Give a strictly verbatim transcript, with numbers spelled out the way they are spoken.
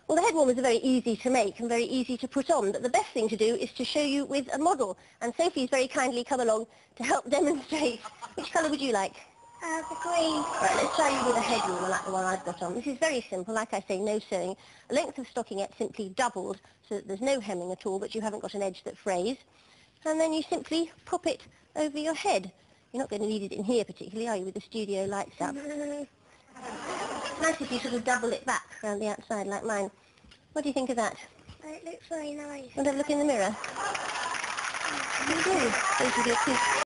Well, the head warmers are very easy to make and very easy to put on, but the best thing to do is to show you with a model. And Sophie's very kindly come along to help demonstrate. Which colour would you like? Uh, the green. Right, let's try you with a head warmer like the one I've got on. This is very simple, like I say, no sewing. A length of stockingette simply doubled so that there's no hemming at all, but you haven't got an edge that frays. And then you simply pop it over your head. You're not going to need it in here particularly, are you, with the studio lights up? Nice if you sort of double it back around the outside like mine. What do you think of that? It looks very nice. Want to have a look in the mirror? You do. Those are good too.